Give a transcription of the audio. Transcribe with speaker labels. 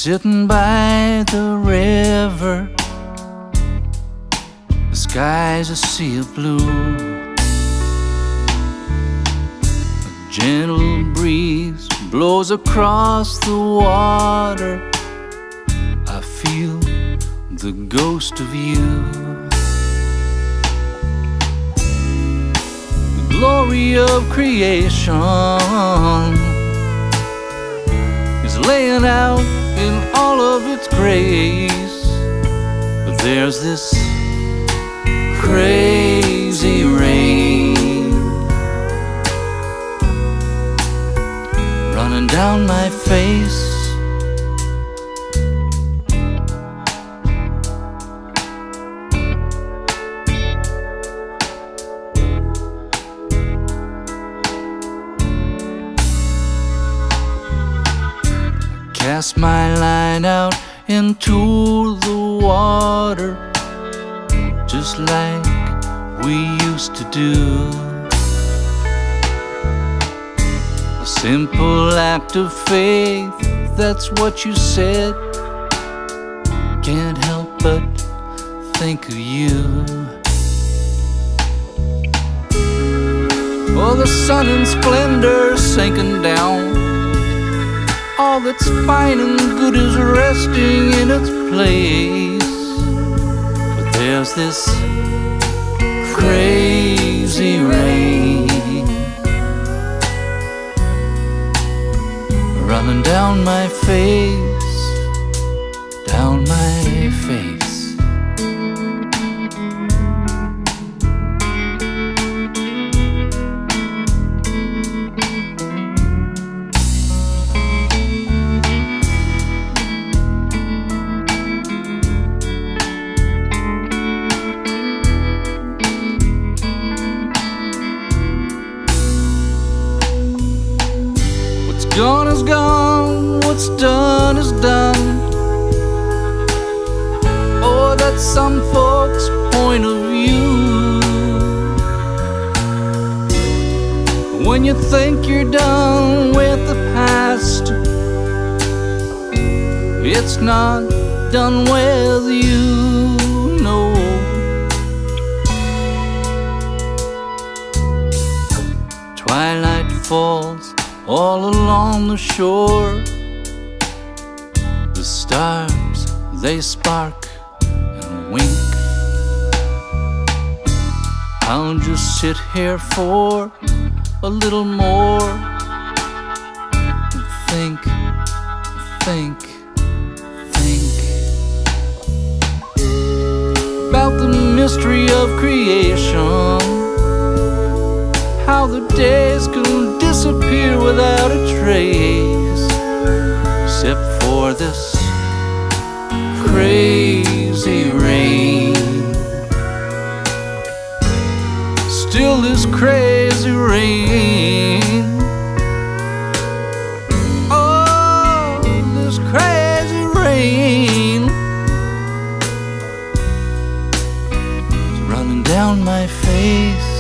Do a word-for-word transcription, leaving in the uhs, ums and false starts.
Speaker 1: Sitting by the river, the sky's a sea of blue. A gentle breeze blows across the water. I feel the ghost of you. The glory of creation is laying out in all of its grace. But there's this crazy rain running down my face. Cast my line out into the water, just like we used to do. A simple act of faith, that's what you said. Can't help but think of you. Oh, the sun in splendor sinking down. All that's fine and good is resting in its place. But there's this crazy rain running down my face, down my face. Gone is gone, what's done is done. Oh, that's some folks' point of view. When you think you're done with the past, it's not done with you, no. Twilight falls all along the shore. The stars, they spark and wink. I'll just sit here for a little more and think, think, think about the mystery of creation. How the days can disappear without a trace, except for this crazy rain. Still this crazy rain. Oh, this crazy rain is running down my face.